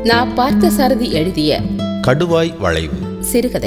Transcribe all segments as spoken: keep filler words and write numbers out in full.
நான் பார்த்தசாரதி எழுதிய கடுவாய் வளைவு சிறுகதை.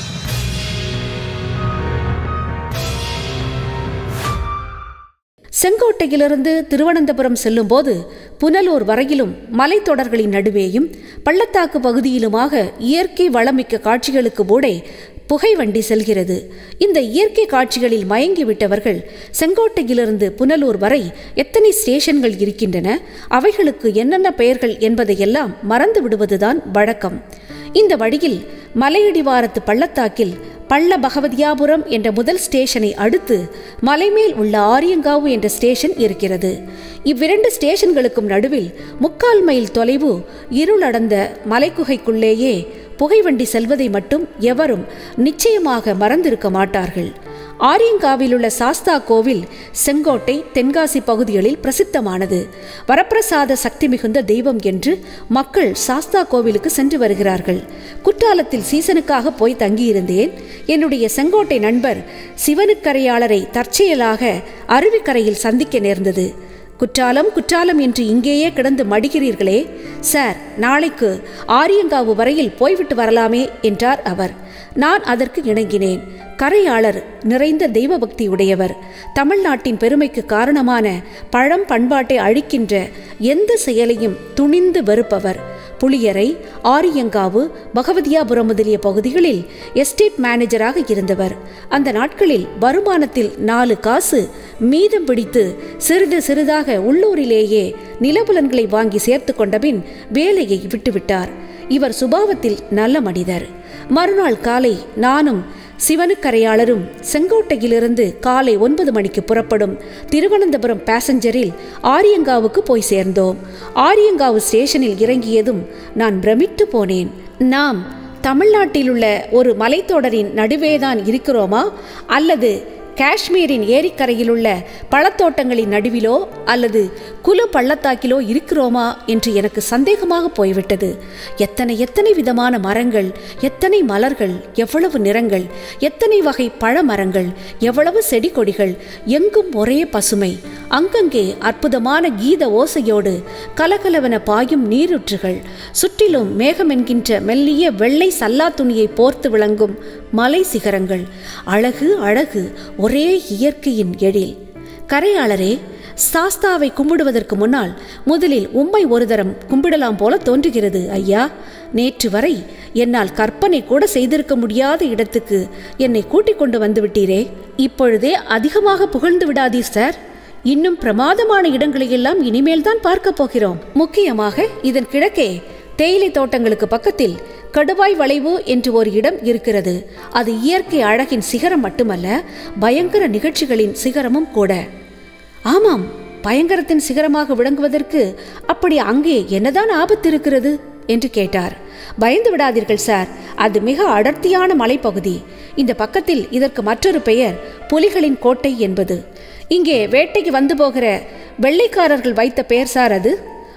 செங்கோட்டையிலிருந்து திருவனந்தபுரம் செல்லும் போது புனலூர் வரையிலும் மலைத்தொடர்களின் நடுவேயும் பள்ளத்தாக்கு பகுதியிலுமாக இயற்கை வளமிக்க காட்சிகளுக்கு ஊடே புகை வண்டி செல்கிறது. இந்த இயற்கை காட்சிகளில் மயங்கிவிட்டவர்கள் செங்கோட்டையிலிருந்து புனலூர் வரை எத்தனை ஸ்டேஷன்கள் இருக்கின்றன, அவைகளுக்கு என்னென்ன பெயர்கள் என்பதையெல்லாம் மறந்து விடுவதுதான் வழக்கம். இந்த வழியில் மலையடிவாரத்து பள்ளத்தாக்கில் பள்ள பகவதியாபுரம் என்ற முதல் ஸ்டேஷனை அடுத்து மலைமேல் உள்ள ஆரியங்காவு என்ற ஸ்டேஷன் இருக்கிறது. இவ்விரண்டு ஸ்டேஷன்களுக்கும் நடுவில் முக்கால் மைல் தொலைவு இருளடந்த மலைக்குகைக்குள்ளேயே புகைவண்டி செல்வதை மட்டும் எவரும் நிச்சயமாக மறந்திருக்க மாட்டார்கள். ஆரியங்காவில் உள்ள சாஸ்தா கோவில் செங்கோட்டை தென்காசி பகுதிகளில் பிரசித்தமானது. வரப்பிரசாத சக்தி மிகுந்த தெய்வம் என்று மக்கள் சாஸ்தா கோவிலுக்கு சென்று வருகிறார்கள். குற்றாலத்தில் சீசனுக்காக போய் தங்கியிருந்தேன். என்னுடைய செங்கோட்டை நண்பர் சிவனுக்கரையாளரை தற்செயலாக அருவிக்கரையில் சந்திக்க நேர்ந்தது. குற்றாலம் குற்றாலம் என்று இங்கேயே கிடந்து மடிகிறீர்களே சார், நாளைக்கு ஆரியங்காவு வரையில் போய்விட்டு வரலாமே என்றார் அவர். நான் அதற்கு இணங்கினேன். கரையாளர் நிறைந்த தெய்வ பக்தி உடையவர். தமிழ்நாட்டின் பெருமைக்கு காரணமான பழம் பண்பாட்டை அழிக்கின்ற எந்த செயலையும் துணிந்து வெறுப்பவர். புளியரை, ஆரியங்காவு, பகவதியாபுரம் முதலிய பகுதிகளில் எஸ்டேட் மேனேஜராக இருந்தவர். அந்த நாட்களில் வருமானத்தில் நாலு காசு மீதம் பிடித்து சிறிது சிறிதாக உள்ளூரிலேயே நிலபுலன்களை வாங்கி சேர்த்து கொண்டபின் வேலையை விட்டுவிட்டார். இவர் சுபாவத்தில் நல்ல மனிதர். மறுநாள் காலை நானும் சிவனுக்கரையாளரும் செங்கோட்டையிலிருந்து காலை ஒன்பது மணிக்கு புறப்படும் திருவனந்தபுரம் பேசஞ்சரில் ஆரியங்காவுக்கு போய் சேர்ந்தோம். ஆரியங்காவு ஸ்டேஷனில் இறங்கியதும் நான் பிரமித்து போனேன். நாம் தமிழ்நாட்டில் உள்ள ஒரு மலைத்தொடரின் நடுவேதான் இருக்கிறோமா, அல்லது காஷ்மீரின் ஏரிக்கரையில் உள்ள பழத்தோட்டங்களின் நடுவிலோ அல்லது குலு பள்ளத்தாக்கிலோ இருக்கிறோமா என்று எனக்கு சந்தேகமாக போய்விட்டது. எத்தனை எத்தனை விதமான மரங்கள், எத்தனை மலர்கள், எவ்வளவு நிறங்கள், எத்தனை வகை பழமரங்கள், எவ்வளவு செடி கொடிகள், எங்கும் ஒரே பசுமை. அங்கங்கே அற்புதமான கீத ஓசையோடு கலகலவன பாயும் நீரூற்றுகள், சுற்றிலும் மேகம் என்கின்ற மெல்லிய வெள்ளை சல்லா துணியை போர்த்து விளங்கும் மலை சிகரங்கள். அழகு அழகு, ஒரே இயற்கையின் எழில். கரையாளரே, சாஸ்தாவை கும்பிடுவதற்கு முன்னால் முதலில் உம்மை ஒரு தரம் கும்பிடலாம் போல தோன்றுகிறது ஐயா. நேற்று வரை என்னால் கற்பனை கூட செய்திருக்க முடியாத இடத்துக்கு என்னை கூட்டிக் கொண்டு வந்து விட்டீரே. இப்பொழுதே அதிகமாக புகழ்ந்து விடாதீர் சார். இன்னும் பிரமாதமான இடங்களையெல்லாம் இனிமேல் தான் பார்க்க போகிறோம். முக்கியமாக இதன் கிழக்கே தேயிலை தோட்டங்களுக்கு பக்கத்தில் கடுவாய் வளைவு என்று ஒரு இடம் இருக்கிறது. அது இயற்கை அழகின் சிகரம் மட்டுமல்ல, பயங்கர நிகழ்ச்சிகளின் சிகரமும் கூட. ஆமாம், பயங்கரத்தின் சிகரமாக விளங்குவதற்கு அப்படி அங்கே என்னதான் ஆபத்து இருக்கிறது என்று கேட்டார். பயந்து விடாதீர்கள் சார், அது மிக அடர்த்தியான மலைப்பகுதி. இந்த பக்கத்தில் இதற்கு மற்றொரு பெயர் புலிகளின் கோட்டை என்பது. இங்கே வேட்டைக்கு வந்து போகிற வெள்ளைக்காரர்கள் வைத்த பெயர் சார் அது.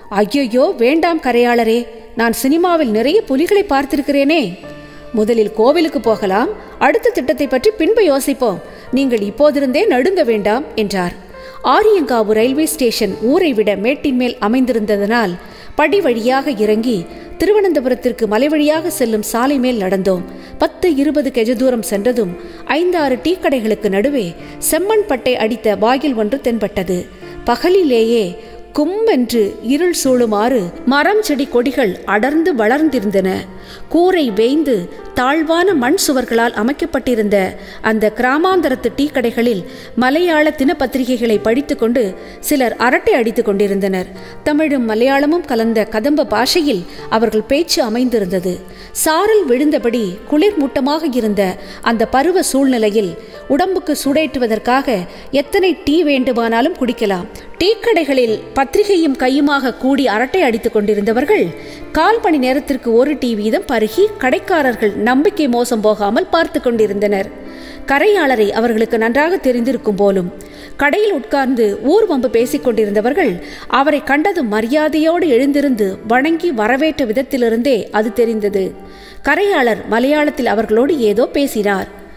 ஐயோ வேண்டாம் கரையாளரே, நான் சினிமாவில் நிறைய புலிகளை பார்த்திருக்கிறேனே. முதலில் கோவிலுக்கு போகலாம், அடுத்த திட்டத்தை பற்றி பின்பு யோசிப்போம். நீங்கள் இப்போதிருந்தே நடுங்க வேண்டாம் என்றார். ஆரியங்காவு ரயில்வே ஸ்டேஷன் ஊரை விட மேட்டின் மேல் அமைந்திருந்ததனால் படி வழியாக இறங்கி திருவனந்தபுரத்திற்கு மலை வழியாக செல்லும் சாலை மேல் நடந்தோம். பத்து இருபது கெஜ தூரம் சென்றதும் ஐந்தாறு டீ கடைகளுக்கு நடுவே செம்மண் பட்டை அடித்த வாயில் ஒன்று தென்பட்டது. பகலிலேயே கும்பென்று இருள் சூழுமாறு மரம் செடி கொடிகள் அடர்ந்து வளர்ந்திருந்தன. கூரை வேய்ந்து தாழ்வான மண் சுவர்களால் அமைக்கப்பட்டிருந்த அந்த கிராமாந்தரத்து டீ கடைகளில் மலையாள தினப்பத்திரிகைகளை படித்து கொண்டு சிலர் அரட்டை அடித்து கொண்டிருந்தனர். தமிழும் மலையாளமும் கலந்த கதம்ப பாஷையில் அவர்கள் பேச்சு அமைந்திருந்தது. சாரல் விழுந்தபடி குளிர் மூட்டமாக இருந்த அந்த பருவ சூழ்நிலையில் உடம்புக்கு சூடேற்றுவதற்காக எத்தனை டீ வேண்டுமானாலும் குடிக்கலாம். டீ கடைகளில் பத்திரிகையும் கையுமாக கூடி அரட்டை அடித்துக் கொண்டிருந்தவர்கள் கால் மணி நேரத்திற்கு ஒரு டீ வீதம் பருகி கடைக்காரர்கள் நம்பிக்கை மோசம் போகாமல் பார்த்து கொண்டிருந்தனர். கரையாளரை அவர்களுக்கு நன்றாக தெரிந்திருக்கும் போலும். கடையில் உட்கார்ந்து ஊர் வம்பு பேசிக் கொண்டிருந்தவர்கள் அவரை கண்டதும் மரியாதையோடு எழுந்திருந்து வணங்கி வரவேற்ற விதத்திலிருந்தே அது தெரிந்தது. கரையாளர் மலையாளத்தில் அவர்களோடு ஏதோ பேசினார்.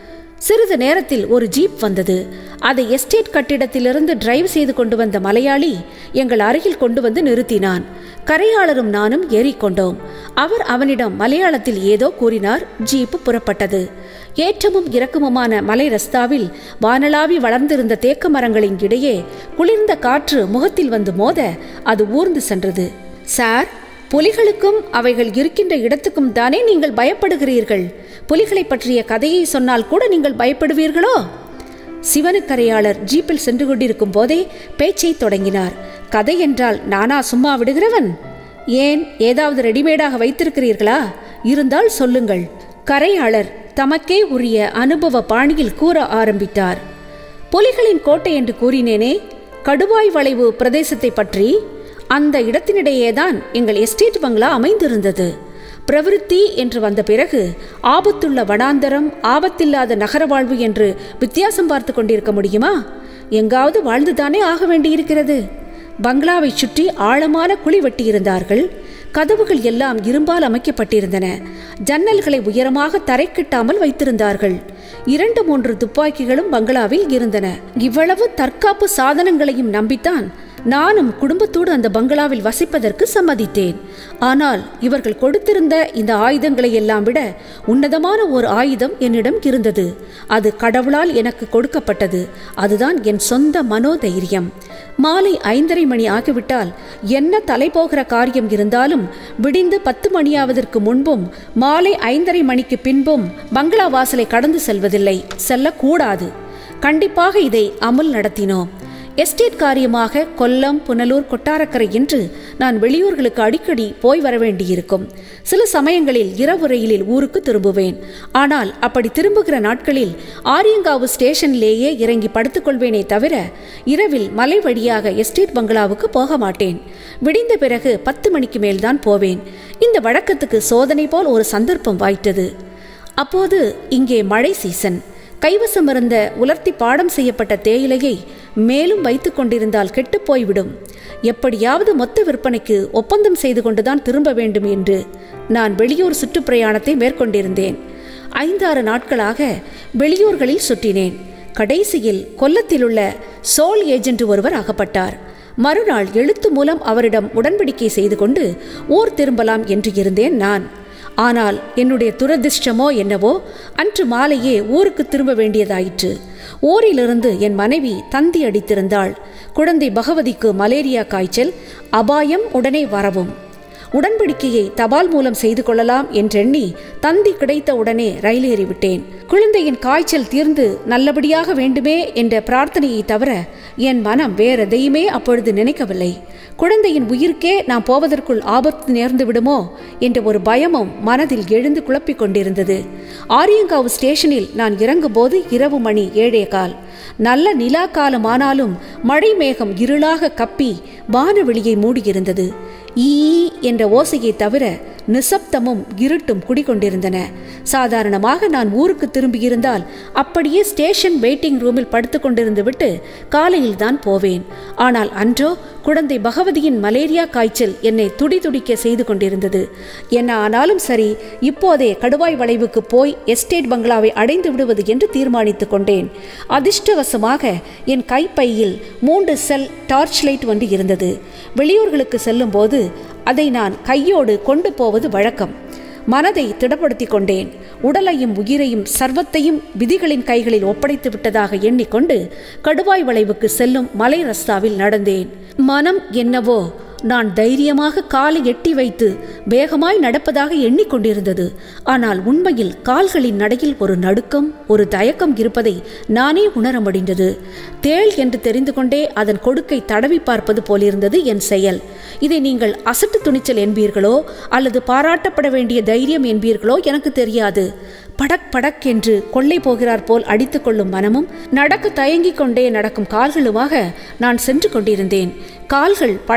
சிறிது நேரத்தில் ஒரு ஜீப் வந்தது. அதை எஸ்டேட் கட்டிடத்திலிருந்து டிரைவ் செய்து கொண்டு வந்த மலையாளி எங்கள் அருகில் கொண்டு வந்து நிறுத்தினான். கரையாளரும் நானும் ஏறிக்கொண்டோம். அவர் அவனிடம் மலையாளத்தில் ஏதோ கூறினார். ஜீப்பு புறப்பட்டது. ஏற்றமும் இறக்கமுமான மலை ரஸ்தாவில் வானளாவி வளர்ந்திருந்த தேக்க மரங்களின் இடையே குளிர்ந்த காற்று முகத்தில் வந்து மோத அது ஊர்ந்து சென்றது. சார், புலிகளுக்கும் அவைகள் இருக்கின்ற இடத்துக்கும் தானே நீங்கள் பயப்படுகிறீர்கள்? புலிகளை பற்றிய கதையை சொன்னால் கூட நீங்கள் பயப்படுவீர்களோ? சிவனுக்கரையாளர் ஜீப்பில் சென்று கொண்டிருக்கும் போதே பேச்சை தொடங்கினார். கதை என்றால் நானா சும்மா விடுகிறவன்? ஏன், ஏதாவது ரெடிமேடாக வைத்திருக்கிறீர்களா? இருந்தால் சொல்லுங்கள். கரையாளர் தமக்கே உரிய அனுபவ பாணியில் கூற ஆரம்பித்தார். புலிகளின் கோட்டை என்று கூறினேனே, கடுவாய் வளைவு பிரதேசத்தை பற்றி. அந்த இடத்தினிடையேதான் எங்கள் எஸ்டேட் பங்களா அமைந்திருந்தது. பிரவிற்த்தி என்று வந்த பிறகு ஆபத்துள்ள வனாந்தரம், ஆபத்தில்லாத நகர வாழ்வு என்று வித்தியாசம் பார்த்து கொண்டிருக்க முடியுமா? எங்காவது வாழ்ந்துதானே ஆக வேண்டியிருக்கிறது. பங்களாவை சுற்றி ஆழமான குழி வெட்டியிருந்தார்கள். கதவுகள் எல்லாம் இரும்பால் அமைக்கப்பட்டிருந்தன. ஜன்னல்களை உயரமாக தரை கட்டாமல் வைத்திருந்தார்கள். இரண்டு மூன்று துப்பாக்கிகளும் பங்களாவில் இருந்தன. இவ்வளவு தற்காப்பு சாதனங்களையும் நம்பித்தான் நானும் குடும்பத்தோடு அந்த பங்களாவில் வசிப்பதற்கு சம்மதித்தேன். ஆனால் இவர்கள் கொடுத்திருந்த இந்த ஆயுதங்களை எல்லாம் விட உன்னதமான ஒரு ஆயுதம் என்னிடம் இருந்தது. அது கடவுளால் எனக்கு கொடுக்கப்பட்டது. அதுதான் என் சொந்த மனோதைரியம். மாலை ஐந்தரை மணி ஆகிவிட்டால் என்ன தலை போகிற காரியம் இருந்தாலும் விடிந்து பத்து மணியாவதற்கு முன்பும் மாலை ஐந்தரை மணிக்கு பின்பும் பங்களா வாசலை கடந்து செல்வதில்லை, செல்லக்கூடாது. கண்டிப்பாக இதை அமல் நடத்தினோம். எஸ்டேட் காரியமாக கொல்லம், புனலூர், கொட்டாரக்கரை என்று நான் வெளியூர்களுக்கு அடிக்கடி போய் வர வேண்டியிருக்கும். சில சமயங்களில் இரவு ரயிலில் ஊருக்கு திரும்புவேன். ஆனால் அப்படி திரும்புகிற நாட்களில் ஆரியங்காவு ஸ்டேஷனிலேயே இறங்கி படுத்துக்கொள்வேனே தவிர இரவில் மலை வழியாக எஸ்டேட் பங்களாவுக்கு போக மாட்டேன். விடிந்த பிறகு பத்து மணிக்கு மேல்தான் போவேன். இந்த வழக்கத்துக்கு சோதனை போல் ஒரு சந்தர்ப்பம் வாய்த்தது. அப்போது இங்கே மழை சீசன். கைவசம் இருந்த உலர்த்தி பாடம் செய்யப்பட்ட தேயிலையை மேலும் வைத்து கொண்டிருந்தால் கெட்டுப்போய்விடும். எப்படியாவது மொத்த விற்பனைக்கு ஒப்பந்தம் செய்து கொண்டுதான் திரும்ப வேண்டும் என்று நான் வெளியூர் சுற்றுப்பிரயாணத்தை மேற்கொண்டிருந்தேன். ஐந்தாறு நாட்களாக வெளியூர்களில் சுற்றினேன். கடைசியில் கொல்லத்திலுள்ள சோல் ஏஜென்ட் ஒருவர் அகப்பட்டார். மறுநாள் எழுத்து மூலம் அவரிடம் உடன்படிக்கை செய்து கொண்டு ஊர் திரும்பலாம் என்று இருந்தேன் நான். ஆனால் என்னுடைய துரதிர்ஷ்டமோ என்னவோ அன்று மாலையே ஊருக்கு திரும்ப வேண்டியதாயிற்று. ஊரிலிருந்து என் மனைவி தந்தி அடித்திருந்தாள். குழந்தை பகவதிக்கு மலேரியா காய்ச்சல், அபாயம், உடனே வரவும். உடன்படிக்கையை தபால் மூலம் செய்து கொள்ளலாம் என்றெண்ணி தந்தி கிடைத்த உடனே ரயில் ஏறிவிட்டேன். குழந்தையின் காய்ச்சல் தீர்ந்து நல்லபடியாக வேண்டுமே என்ற பிரார்த்தனையை தவிர என் மனம் வேற எதையுமே அப்பொழுது நினைக்கவில்லை. குழந்தையின் உயிருக்கே நாம் போவதற்குள் ஆபத்து நேர்ந்து விடுமோ என்ற ஒரு பயமும் மனதில் எழுந்து குழப்பிக் கொண்டிருந்தது. ஆரியங்காவு ஸ்டேஷனில் நான் இறங்கும்போது இரவு மணி ஏழே கால். நல்ல நிலா காலமானாலும் மழை மேகம் இருளாக கப்பி வானவெளியை மூடியிருந்தது. ஈ என்ற ஓசையை தவிர நிசப்தமும் இருட்டும் குடிகொண்டிருந்தன. சாதாரணமாக நான் ஊருக்கு திரும்பியிருந்தால் அப்படியே ஸ்டேஷன் வெயிட்டிங் ரூமில் படுத்து கொண்டிருந்து விட்டு காலையில் தான் போவேன். ஆனால் அன்றோ குழந்தை பகவதியின் மலேரியா காய்ச்சல் என்னை துடி துடிக்க செய்து கொண்டிருந்தது. என்ன ஆனாலும் சரி, இப்போதே கடுவாய் வளைவுக்கு போய் எஸ்டேட் பங்களாவை அடைந்து விடுவது என்று தீர்மானித்து கொண்டேன். அதிர்ஷ்டவசமாக என் கைப்பையில் மூன்று செல் டார்ச் லைட் ஒன்று இருந்தது. வெளியூர்களுக்கு செல்லும் போது அதை நான் கையோடு கொண்டு போவது வழக்கம். மனதை திடப்படுத்தி கொண்டேன். உடலையும் உயிரையும் சர்வத்தையும் விதிகளின் கைகளில் ஒப்படைத்து விட்டதாக எண்ணிக்கொண்டு கடுவாய் வளைவுக்கு செல்லும் மலை ரஸ்தாவில் நடந்தேன். மனம் என்னவோ நான் தைரியமாக காலை எட்டி வைத்து வேகமாய் நடப்பதாக எண்ணிக்கொண்டிருந்தது. ஆனால் உண்மையில் கால்களின் நடையில் ஒரு நடுக்கம், ஒரு தயக்கம் இருப்பதை நானே உணர முடிந்தது. தேள் என்று தெரிந்து கொண்டே அதன் கொடுக்கை தடவி பார்ப்பது போலிருந்தது என் செயல். இதை நீங்கள் அசட்டு துணிச்சல் என்பீர்களோ அல்லது பாராட்டப்பட வேண்டிய தைரியம் என்பீர்களோ எனக்கு தெரியாது. படக் படக் என்று கொள்ளை போகிறார் போல் அடித்து கொள்ளும் மனமும் நடக்க தயங்கிக் கொண்டே நடக்கும் கால்களுமாக நான் சென்று கொண்டிருந்தேன். கால்கள் பழக்கமான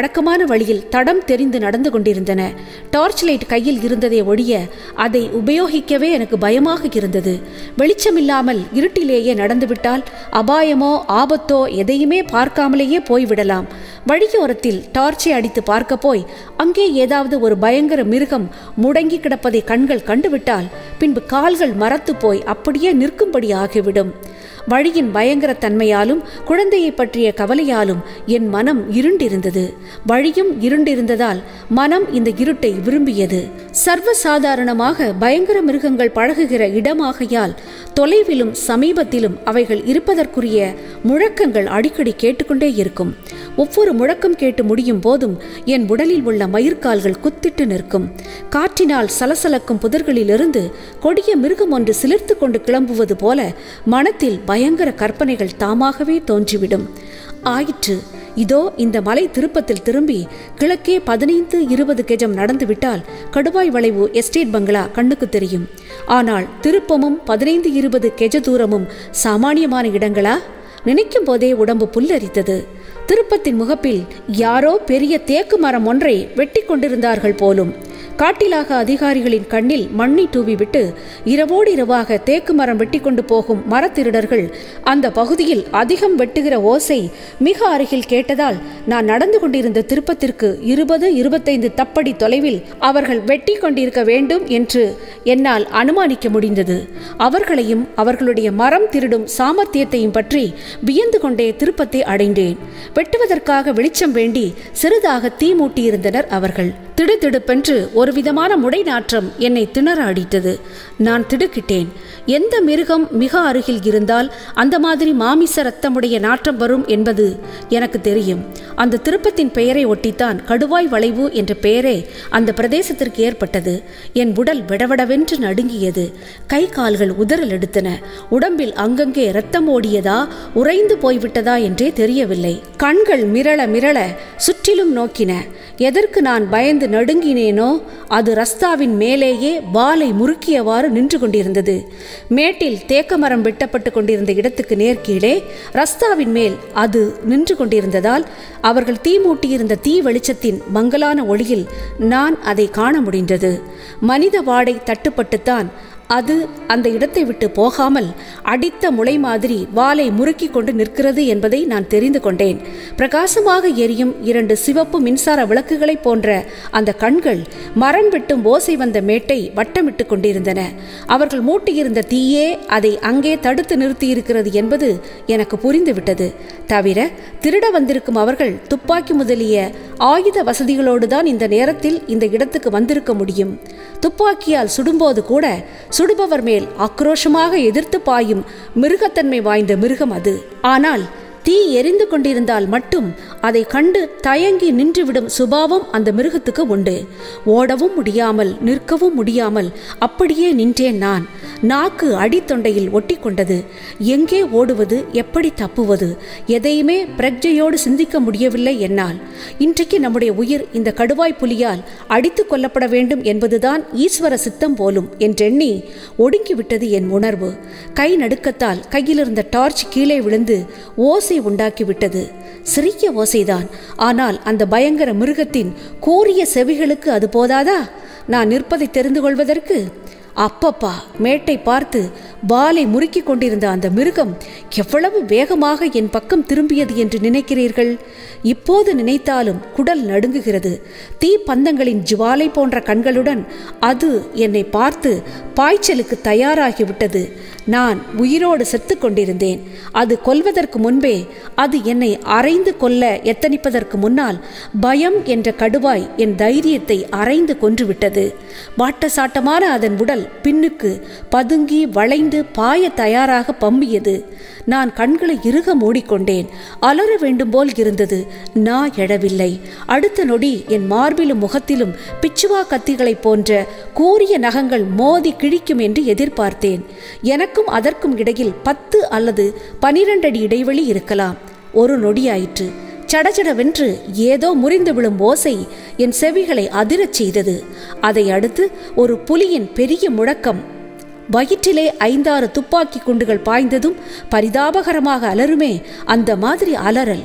வழியில் தடம் தெரிந்து நடந்து கொண்டிருந்தன. டார்ச் லைட் கையில் இருந்ததை ஒழிய அதை உபயோகிக்கவே எனக்கு பயமாக இருந்தது. வெளிச்சமில்லாமல் இருட்டிலேயே நடந்துவிட்டால் அபாயமோ ஆபத்தோ எதையுமே பார்க்காமலேயே போய்விடலாம். வழியோரத்தில் டார்ச்சை அடித்து பார்க்க போய் அங்கே ஏதாவது ஒரு பயங்கர மிருகம் முடங்கி கிடப்பதை கண்கள் கண்டுவிட்டால் பின்பு கால்கள் மரத்து போய் அப்படியே நிற்கும்படி ஆகிவிடும். வழியின் பயங்கர தன்மையாலும் குழந்தையை பற்றிய கவலையாலும் என் மனம் இருண்டிருந்தது. வழியும் இருண்டிருந்ததால் மனம் இந்த இருட்டை விரும்பியது. சர்வசாதாரணமாக பயங்கர மிருகங்கள் பழகுகிற இடமாகையால் தொலைவிலும் சமீபத்திலும் அவைகள் இருப்பதற்குரிய முழக்கங்கள் அடிக்கடி கேட்டுக்கொண்டே இருக்கும். ஒவ்வொரு முழக்கம் கேட்டு முடியும் போதும் என் உடலில் உள்ள மயிர்கால்கள் குத்திட்டு நிற்கும். காற்றினால் சலசலக்கும் புதர்களிலிருந்து கொடிய மிருகம் ஒன்று சிலிர்த்து கொண்டு கிளம்புவது போல மனத்தில் பயங்கர கற்பனைகள் தாமாகவே தோன்றிவிடும். ஆயிற்று. இதோ இந்த மலை திருப்பத்தில் திரும்பி கிழக்கே பதினைந்து இருபது கெஜம் நடந்துவிட்டால் கடுவாய் வளைவு எஸ்டேட் பங்களா கண்ணுக்கு தெரியும். ஆனால் திருப்பமும் பதினைந்து இருபது கெஜ தூரமும் சாமானியமான இடங்களா? நினைக்கும் போதே உடம்பு புல்லரித்தது. திருப்பத்தின் முகப்பில் யாரோ பெரிய தேக்கு மரம் ஒன்றை வெட்டி கொண்டிருந்தார்கள் போலும். காட்டிலாக அதிகாரிகளின் கண்ணில் மண்ணை தூவிவிட்டு இரவோடு இரவாக தேக்கு மரம் வெட்டி கொண்டு போகும் மரத்திருடர்கள் அந்த பகுதியில் அதிகம் வெட்டுகிற ஓசை மிக அருகில் கேட்டதால் நான் நடந்து கொண்டிருந்த திருப்பத்திற்கு இருபது இருபத்தைந்து தப்படி தொலைவில் அவர்கள் வெட்டி கொண்டிருக்க வேண்டும் என்று என்னால் அனுமானிக்க முடிந்தது. அவர்களையும் அவர்களுடைய மரம் திருடும் சாமர்த்தியத்தையும் பற்றி வியந்து கொண்டே திருப்பத்தை அடைந்தேன். வெட்டுவதற்காக வெளிச்சம் வேண்டி சிறிதாக தீ மூட்டியிருந்தனர் அவர்கள். திடுதிடுப்பென்று ஒரு விதமான முடை நாற்றம் என்னை திணற அடித்தது. நான் திடுக்கிட்டேன். எந்த மிருகம் மிக அருகில் இருந்தால் அந்த மாதிரி மாமிச ரத்தமுடைய நாற்றம் வரும் என்பது எனக்கு தெரியும். அந்த திருப்பத்தின் பெயரை ஒட்டித்தான் கடுவாய் வளைவு என்ற பெயரே அந்த பிரதேசத்திற்கு ஏற்பட்டது. என் உடல் விடவிடவென்று நடுங்கியது. கை கால்கள் உதறல் எடுத்தன. உடம்பில் அங்கங்கே இரத்தம் ஓடியதா உறைந்து போய்விட்டதா என்றே தெரியவில்லை. கண்கள் மிரள மிரள சுற்றிலும் நோக்கின. எதற்கு நான் பயந்து நடுங்கினேனோ அது ரஸ்தாவின் மேலேயே வாலை முறுக்கியவாறு நின்று கொண்டிருந்தது. மேட்டில் தேக்கமரம் வெட்டப்பட்டு கொண்டிருந்த இடத்துக்கு நேர்கீழே ரஸ்தாவின் மேல் அது நின்று கொண்டிருந்ததால் அவர்கள் தீ மூட்டியிருந்த தீ வெளிச்சத்தின் மங்கலான ஒளியில் நான் அதை காண முடிந்தது. மனித வாடை தட்டுப்பட்டுத்தான் அது அந்த இடத்தை விட்டு போகாமல் அடித்த முளை மாதிரி வாலை முறுக்கி கொண்டு நிற்கிறது என்பதை நான் தெரிந்து கொண்டேன். பிரகாசமாக எரியும் இரண்டு சிவப்பு மின்சார விளக்குகளை போன்ற அந்த கண்கள் மரம் வெட்டும் ஓசை வந்த மேட்டை வட்டமிட்டு கொண்டிருந்தன. அவர்கள் மூட்டியிருந்த தீயே அதை அங்கே தடுத்து நிறுத்தியிருக்கிறது என்பது எனக்கு புரிந்துவிட்டது. தவிர திருட வந்திருக்கும் அவர்கள் துப்பாக்கி முதலிய ஆயுத வசதிகளோடுதான் இந்த நேரத்தில் இந்த இடத்துக்கு வந்திருக்க முடியும். துப்பாக்கியால் சுடும்போது கூட சுடுபவர் மேல் ஆக்ரோஷமாக எதிர்த்து பாயும் மிருகத்தன்மை வாய்ந்த மிருகம் அது. ஆனால் தீ எரிந்து கொண்டிருந்தால் மட்டும் அதை கண்டு தயங்கி நின்றுவிடும் சுபாவம் அந்த மிருகத்துக்கு உண்டு. ஓடவும் முடியாமல் நிற்கவும் முடியாமல் அப்படியே நின்றேன் நான். நாக்கு அடித்தொண்டையில் ஒட்டி கொண்டது. எங்கே ஓடுவது, எப்படி தப்புவது, எதையுமே பிரக்ஞையோடு சிந்திக்க முடியவில்லை என்னால். இன்றைக்கு நம்முடைய உயிர் இந்த கடுவாய் புலியால் அடித்து கொல்லப்பட வேண்டும் என்பதுதான் ஈஸ்வர சித்தம் போலும் என்றெண்ணி ஒடுங்கிவிட்டது என் உணர்வு. கை நடுக்கத்தால் கையிலிருந்த டார்ச் கீழே விழுந்து ஓசை உண்டாக்கிவிட்டது. சிறிய ஓசைதான். ஆனால் அந்த பயங்கர மிருகத்தின் கூரிய செவிகளுக்கு அது போதாதா நான் நிற்பதை தெரிந்து கொள்வதற்கு? அப்பப்பா, மேட்டை பார்த்து வாலை முறுக்கி கொண்டிருந்த அந்த மிருகம் எவ்வளவு வேகமாக என் பக்கம் திரும்பியது என்று நினைக்கிறீர்கள்? இப்போது நினைத்தாலும் குடல் நடுங்குகிறது. தீ பந்தங்களின் ஜுவாலை போன்ற கண்களுடன் அது என்னை பார்த்து பாய்ச்சலுக்கு தயாராகிவிட்டது. நான் உயிரோடு செத்து கொண்டிருந்தேன். அது கொல்வதற்கு முன்பே, அது என்னை அரைந்து கொல்ல எத்தனிப்பதற்கு முன்னால் பயம் என்ற கடுவாய் என் தைரியத்தை அரைந்து கொன்றுவிட்டது. வாட்டசாட்டமான அதன் உடல் பின்னுக்கு பதுங்கி வளைந்து பாய தயாராக பம்பியது. நான் கண்களை இறுக மூடிக்கொண்டேன். அலற வேண்டும் போல் இருந்தது. நான் எழவில்லை. அடுத்த நொடி என் மார்பிலும் முகத்திலும் பிச்சுவா கத்திகளை போன்ற கூரிய நகங்கள் மோதி கிழிக்கும் என்று எதிர்பார்த்தேன். எனக்கும் அதற்கும் இடையில் பத்து அல்லது பனிரெண்டு அடி இடைவெளி இருக்கலாம். ஒரு நொடியாயிற்று. சடச்சடவென்று ஏதோ முறிந்து விழும் ஓசை என் செவிகளை அதிரச் செய்தது. அதை அடுத்து ஒரு புலியின் பெரிய முழக்கம். வயிற்றிலே ஐந்தாறு துப்பாக்கி குண்டுகள் பாய்ந்ததும் பரிதாபகரமாக அலறுமே, அந்த மாதிரி அலறல்.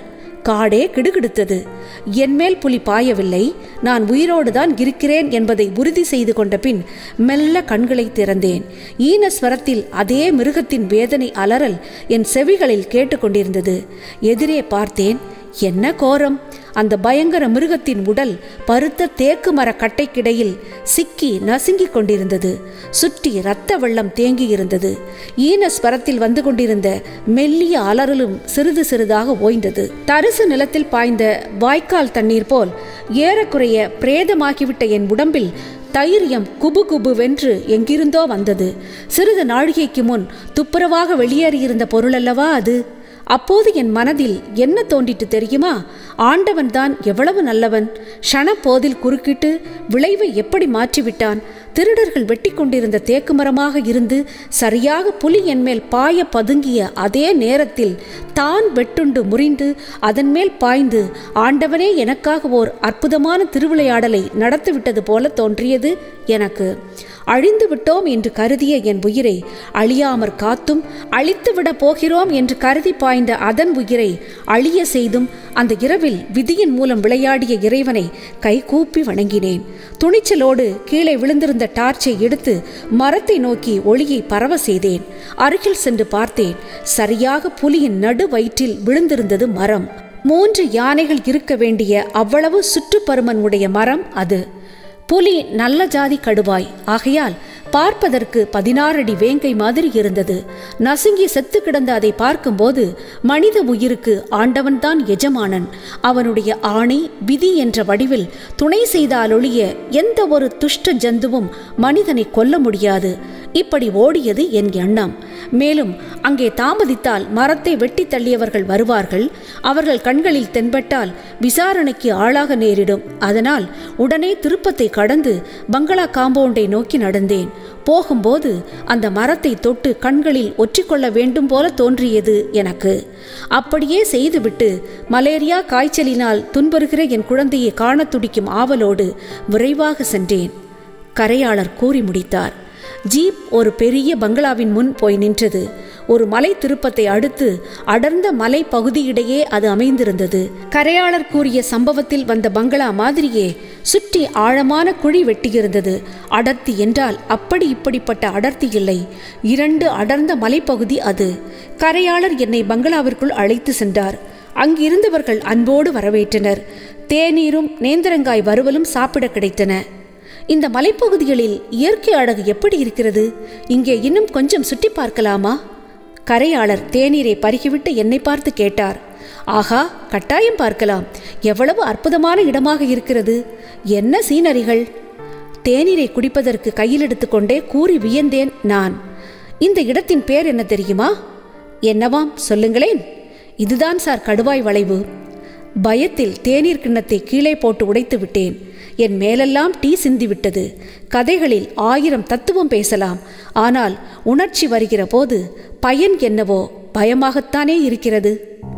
காடே கிடுகிடுத்தது. என்மேல் புலி பாயவில்லை, நான் உயிரோடுதான் இருக்கிறேன் என்பதை உறுதி செய்து கொண்ட பின் மெல்ல கண்களை திறந்தேன். ஈனஸ்வரத்தில் அதே மிருகத்தின் வேதனை அலறல் என் செவிகளில் கேட்டுக்கொண்டிருந்தது. எதிரே பார்த்தேன். என்ன கோரம்! அந்த பயங்கர மிருகத்தின் உடல் பருத்த தேக்கு மர கட்டைக்கிடையில் சிக்கி நசுங்கிக் கொண்டிருந்தது. சுற்றி இரத்த வெள்ளம் தேங்கியிருந்தது. ஈனஸ்வரத்தில் வந்து கொண்டிருந்த மெல்லிய அலறலும் சிறிது சிறிதாக ஓய்ந்தது. தரிசு நிலத்தில் பாய்ந்த வாய்க்கால் தண்ணீர் போல் ஏறக்குறைய பிரேதமாகிவிட்ட என் உடம்பில் தைரியம் குபு குபுவென்று எங்கிருந்தோ வந்தது. சிறிது நாழிகைக்கு முன் துப்புரவாக வெளியேறியிருந்த பொருளல்லவா அது? அப்போது என் மனதில் என்ன தோன்றிட்டு தெரியுமா? ஆண்டவன்தான் எவ்வளவு நல்லவன்! க்ஷணப்போதில் குறுக்கிட்டு விளைவை எப்படி மாற்றிவிட்டான்! திருடர்கள் வெட்டி கொண்டிருந்த தேக்கு மரமாக இருந்து சரியாக புலி என்மேல் பாய பதுங்கிய அதே நேரத்தில் தான் வெட்டுண்டு முறிந்து அதன் மேல் பாய்ந்து ஆண்டவனே எனக்காக ஓர் அற்புதமான திருவிளையாடலை நடத்திவிட்டது போல தோன்றியது எனக்கு. அழிந்து விட்டோம் என்று கருதிய என் உயிரை அழியாமற் காத்தும், அழித்துவிடப் போகிறோம் என்று கருதி பாய்ந்த அதன் உயிரை அழிய செய்தும் அந்த இரவில் விதியின் மூலம் விளையாடிய இறைவனை கைகூப்பி வணங்கினேன். துணிச்சலோடு கீழே விழுந்திருந்த டார்ச்சை எடுத்து மரத்தை நோக்கி ஒளியை பரவ செய்தேன். அருகில் சென்று பார்த்தேன். சரியாக புலியின் நடு வயிற்றில் விழுந்திருந்தது மரம். மூன்று யானைகள் இருக்க வேண்டிய அவ்வளவு சுற்றுப்பருமன் உடைய மரம் அது. புலி நல்ல ஜாதி கடுவாய் ஆகையால் பார்ப்பதற்கு பதினாறு அடி வேங்கை மாதிரி இருந்தது. நசுங்கி செத்து கிடந்த அதை பார்க்கும்போது மனித உயிருக்கு ஆண்டவன்தான் எஜமானன். அவனுடைய ஆணை விதி என்ற வடிவில் துணை செய்தாலொழிய எந்த ஒரு துஷ்ட ஜந்துவும் மனிதனை கொல்ல முடியாது. இப்படி ஓடியது என் எண்ணம். மேலும் அங்கே தாமதித்தால் மரத்தை வெட்டி தள்ளியவர்கள் வருவார்கள். அவர்கள் கண்களில் தென்பட்டால் விசாரணைக்கு ஆளாக நேரிடும். அதனால் உடனே திருப்பத்தை கடந்து பங்களா காம்பவுண்டை நோக்கி நடந்தேன். போகும்போது அந்த மரத்தை தொட்டு கண்களில் ஒற்றிக்கொள்ள வேண்டும் போல தோன்றியது எனக்கு. அப்படியே செய்துவிட்டு மலேரியா காய்ச்சலினால் துன்புறுகிற என் குழந்தையை காண துடிக்கும் ஆவலோடு விரைவாக சென்றேன். கரையாளர் கூறி முடித்தார். ஜீப் ஒரு பெரிய பங்களாவின் முன் போய் நின்றது. ஒரு மலை திருப்பத்தை அடுத்து அடர்ந்த மலை பகுதியிடையே அது அமைந்திருந்தது. கரையாளர் கூறிய சம்பவத்தில் வந்த பங்களா மாதிரியே சுற்றி ஆழமான குழி வெட்டியிருந்தது. அடர்த்தி என்றால் அப்படி இப்படிப்பட்ட அடர்த்தி இல்லை. இரண்டு அடர்ந்த மலைப்பகுதி அது. கரையாளர் என்னை பங்களாவிற்குள் அழைத்து சென்றார். அங்கிருந்தவர்கள் அன்போடு வரவேற்றனர். தேநீரும் நேந்திரங்காய் வறுவலும் சாப்பிட கிடைத்தன. இந்த மலைப்பகுதிகளில் இயற்கை அழகு எப்படி இருக்கிறது? இங்கே இன்னும் கொஞ்சம் சுற்றி பார்க்கலாமா? கரையாளர் தேநீரை பருகிவிட்டு என்னை பார்த்து கேட்டார். ஆகா, கட்டாயம் பார்க்கலாம். எவ்வளவு அற்புதமான இடமாக இருக்கிறது! என்ன சீனரிகள்! தேநீரை குடிப்பதற்கு கையில் எடுத்துக்கொண்டே கூறி வியந்தேன் நான். இந்த இடத்தின் பேர் என்ன தெரியுமா? என்னவாம், சொல்லுங்களேன். இதுதான் சார் கடுவாய் வளைவு. பயத்தில் தேநீர் கிண்ணத்தை கீழே போட்டு உடைத்து விட்டேன். என் மேலெல்லாம் டீ சிந்திவிட்டது. கதைகளில் ஆயிரம் தத்துவம் பேசலாம். ஆனால் உணர்ச்சி வருகிற போது பயன் என்னவோ பயமாகத்தானே இருக்கிறது.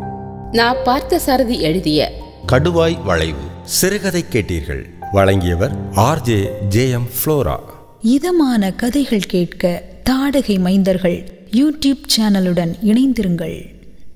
நான் பார்த்த சாரதி எழுதிய கடுவாய் வளைவு சிறுகதை கேட்டீர்கள். வழங்கியவர் R J J M Flora. இதமான கதைகள் கேட்க தாடகை மைந்தர்கள் யூடியூப் சேனலுடன் இணைந்திருங்கள்.